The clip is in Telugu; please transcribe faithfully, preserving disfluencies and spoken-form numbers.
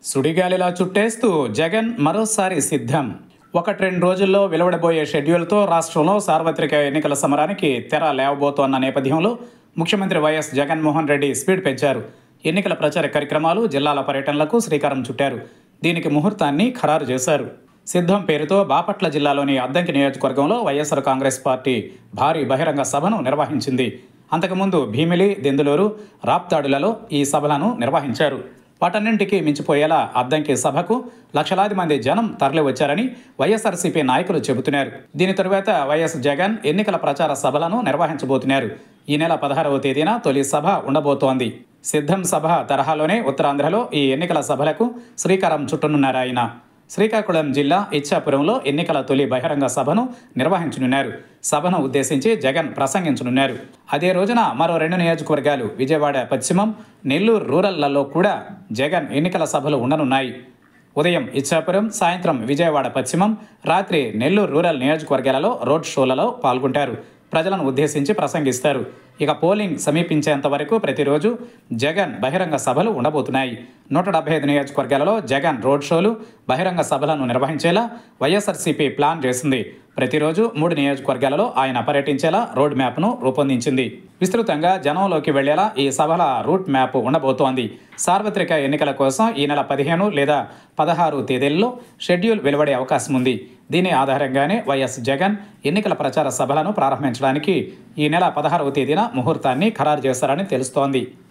సుడిగాలిలా చుట్టేస్తూ జగన్ మరోసారి సిద్ధం. ఒకటి రెండు రోజుల్లో వెలువడబోయే షెడ్యూల్తో రాష్ట్రంలో సార్వత్రిక ఎన్నికల సమరానికి తెర లేవబోతోన్న నేపథ్యంలో ముఖ్యమంత్రి వైఎస్ జగన్మోహన్ రెడ్డి స్పీడ్ పెంచారు. ఎన్నికల ప్రచార కార్యక్రమాలు, జిల్లాల పర్యటనలకు శ్రీకారం చుట్టారు. దీనికి ముహూర్తాన్ని ఖరారు చేశారు. సిద్ధం పేరుతో బాపట్ల జిల్లాలోని అద్దంకి నియోజకవర్గంలో వైఎస్ఆర్ కాంగ్రెస్ పార్టీ భారీ బహిరంగ సభను నిర్వహించింది. అంతకుముందు భీమిలి, దెందులూరు, రాప్తాడులలో ఈ సభలను నిర్వహించారు. వాటన్నింటికి మించిపోయేలా అద్దంకి సభకు లక్షలాది మంది జనం తరలివచ్చారని వైఎస్ఆర్సీపీ నాయకులు చెబుతున్నారు. దీని తరువాత వైఎస్ జగన్ ఎన్నికల ప్రచార సభలను నిర్వహించబోతున్నారు. ఈ నెల పదహారవ తేదీన తొలి సభ ఉండబోతోంది. సిద్ధం సభ తరహాలోనే ఉత్తరాంధ్రలో ఈ ఎన్నికల సభలకు శ్రీకారం చుట్టనున్నారు ఆయన. శ్రీకాకుళం జిల్లా ఇచ్చాపురంలో ఎన్నికల తొలి బహిరంగ సభను నిర్వహించనున్నారు. సభను ఉద్దేశించి జగన్ ప్రసంగించనున్నారు. అదే రోజున మరో రెండు నియోజకవర్గాలు విజయవాడ పశ్చిమం, నెల్లూరు రూరల్లలో కూడా జగన్ ఎన్నికల సభలు ఉండనున్నాయి. ఉదయం ఇచ్చాపురం, సాయంత్రం విజయవాడ పశ్చిమం, రాత్రి నెల్లూరు రూరల్ నియోజకవర్గాలలో రోడ్ షోలలో పాల్గొంటారు. ప్రజలను ఉద్దేశించి ప్రసంగిస్తారు. ఇక పోలింగ్ సమీపించేంత వరకు ప్రతిరోజు జగన్ బహిరంగ సభలు ఉండబోతున్నాయి. నూట డెబ్బై ఐదు నియోజకవర్గాలలో జగన్ రోడ్ షోలు, బహిరంగ సభలను నిర్వహించేలా వైఎస్ఆర్సీపీ ప్లాన్ చేసింది. ప్రతిరోజు మూడు నియోజకవర్గాలలో ఆయన పర్యటించేలా రోడ్ మ్యాప్ను రూపొందించింది. విస్తృతంగా జనంలోకి వెళ్లేలా ఈ సభల రూట్ మ్యాప్ ఉండబోతోంది. సార్వత్రిక ఎన్నికల కోసం ఈ నెల పదిహేను లేదా పదహారు తేదీల్లో షెడ్యూల్ వెలువడే అవకాశం ఉంది. దీని ఆధారంగానే వైఎస్ జగన్ ఎన్నికల ప్రచార సభలను ప్రారంభించడానికి ఈ నెల పదహారవ తేదీన ముహూర్తాన్ని ఖరారు చేశారని తెలుస్తోంది.